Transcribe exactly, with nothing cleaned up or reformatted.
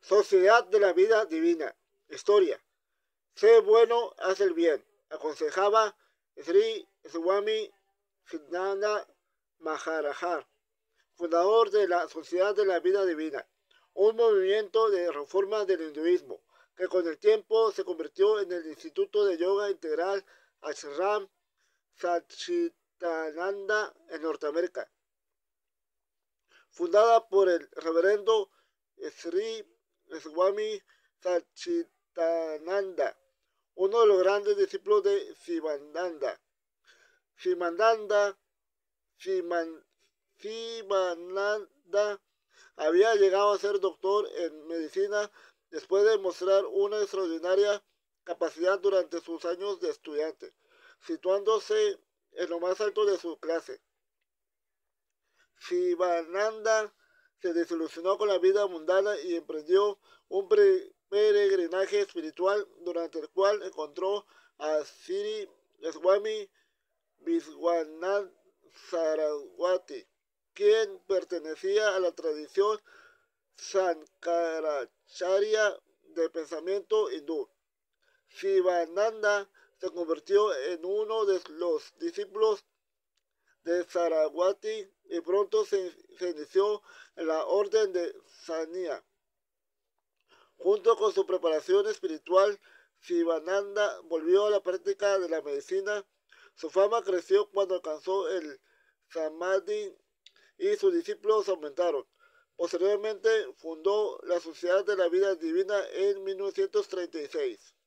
Sociedad de la Vida Divina. Historia. Sé bueno, haz el bien. Aconsejaba Sri Swami Siddhanta Maharaj, fundador de la Sociedad de la Vida Divina, un movimiento de reforma del hinduismo que con el tiempo se convirtió en el Instituto de Yoga Integral Ashram Satchitananda en Norteamérica. Fundada por el reverendo Sri Swami Satchitananda, uno de los grandes discípulos de Sivananda. Sivananda, Siman, Sivananda había llegado a ser doctor en medicina después de mostrar una extraordinaria capacidad durante sus años de estudiante, situándose en lo más alto de su clase. Sivananda se desilusionó con la vida mundana y emprendió un peregrinaje espiritual durante el cual encontró a Sri Swami Viswanatha Saraswati, quien pertenecía a la tradición Sankaracharya de pensamiento hindú. Sivananda se convirtió en uno de los discípulos de Saraswati y pronto se, se inició en la orden de Sanya. Junto con su preparación espiritual, Sivananda volvió a la práctica de la medicina. Su fama creció cuando alcanzó el Samadhi y sus discípulos aumentaron. Posteriormente fundó la Sociedad de la Vida Divina en mil novecientos treinta y seis.